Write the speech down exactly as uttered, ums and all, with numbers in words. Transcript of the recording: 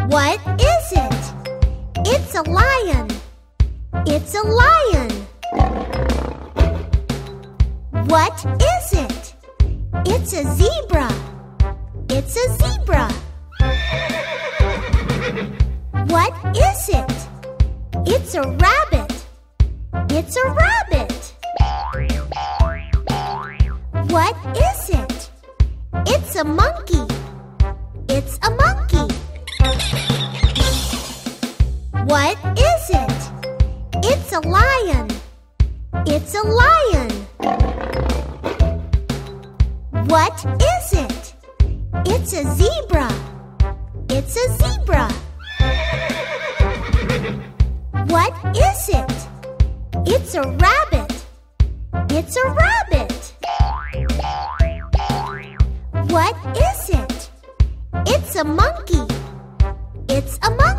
What is it? It's a lion. It's a lion. What is it? It's a zebra. It's a zebra. What is it? It's a rabbit. It's a rabbit. What is it? It's a monkey. It's a monkey. What is it? It's a lion. It's a lion. What is it? It's a zebra. It's a zebra. What is it? It's a rabbit. It's a rabbit. What is it? It's a monkey. It's a monkey.